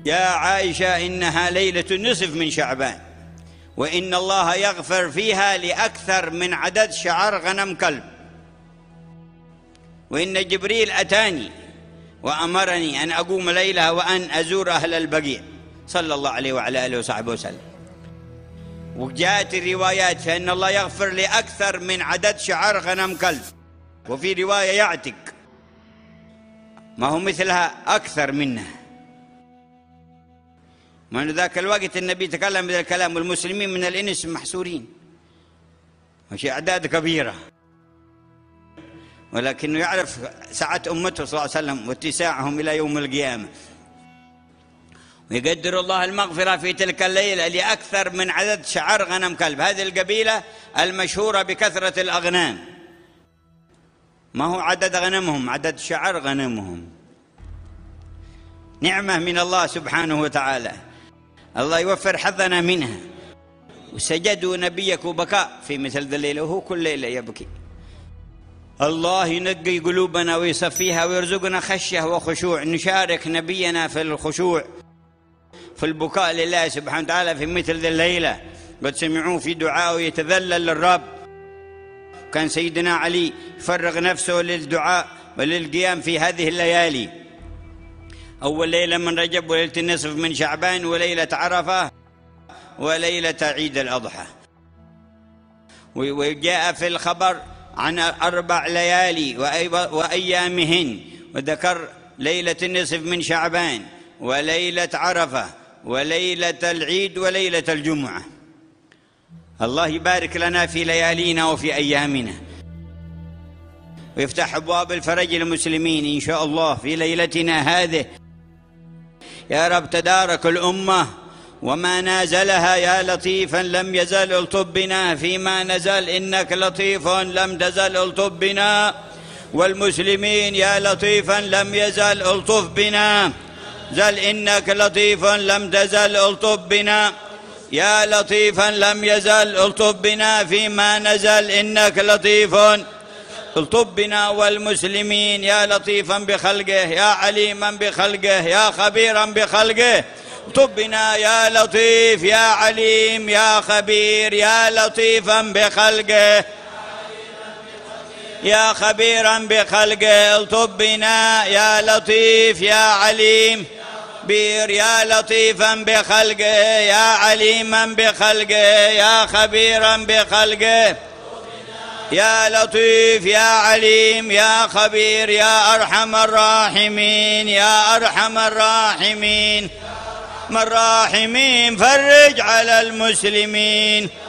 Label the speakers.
Speaker 1: يا عائشة إنها ليلة النصف من شعبان، وإن الله يغفر فيها لأكثر من عدد شعر غنم كلب، وإن جبريل أتاني وأمرني أن أقوم ليلها وأن أزور أهل البقيع صلى الله عليه وعلى آله وصحبه وسلم. وجاءت الروايات فإن الله يغفر لأكثر من عدد شعر غنم كلب، وفي رواية يعتق، ما هو مثلها أكثر منها. من ذاك الوقت النبي تكلم بهذا الكلام، والمسلمين من الإنس محصورين، مش أعداد كبيرة، ولكنه يعرف سعة أمته صلى الله عليه وسلم واتساعهم إلى يوم القيامة. ويقدر الله المغفرة في تلك الليلة لأكثر من عدد شعر غنم كلب. هذه القبيلة المشهورة بكثرة الأغنام، ما هو عدد غنمهم، عدد شعر غنمهم. نعمة من الله سبحانه وتعالى، الله يوفر حظنا منها. وسجدوا نبيك بكاء في مثل ذا الليلة، وهو كل ليلة يبكي. الله ينقي قلوبنا ويصفيها ويرزقنا خشية وخشوع، نشارك نبينا في الخشوع في البكاء لله سبحانه وتعالى في مثل ذي الليلة. قد سمعوه في دعاءه يتذلل للرب، كان سيدنا علي يفرغ نفسه للدعاء وللقيام في هذه الليالي، أول ليلة من رجب، وليلة النصف من شعبان، وليلة عرفة، وليلة عيد الأضحى. وجاء في الخبر عن 4 ليالي وأيامهن، وذكر ليلة النصف من شعبان، وليلة عرفة، وليلة العيد، وليلة الجمعة. الله يبارك لنا في ليالينا وفي أيامنا، ويفتح أبواب الفرج للمسلمين إن شاء الله في ليلتنا هذه. يا رب تدارك الأمة وما نازلها، يا لطيفا لم يزل الطف بنا فيما نزل، إنك لطيف لم تزل الطف بنا، والمسلمين يا لطيفا لم يزل الطف بنا، زل إنك لطيف لم تزل الطف بنا، يا لطيفا لم يزل الطف بنا فيما نزل، إنك لطيف الطف بنا، والمسلمين يا لطيفا بخلقه، يا عليما بخلقه، يا خبيرا بخلقه، الطف بنا يا لطيف يا عليم يا خبير، يا لطيفا بخلقه يا خبيرا بخلقه، الطف بنا يا لطيف يا عليم بير، يا لطيفا بخلقه يا عليما بخلقه، يا خبيرا بخلقه، يا لطيف يا عليم يا خبير، يا أرحم الراحمين يا أرحم الراحمين، الراحمين فرج على المسلمين.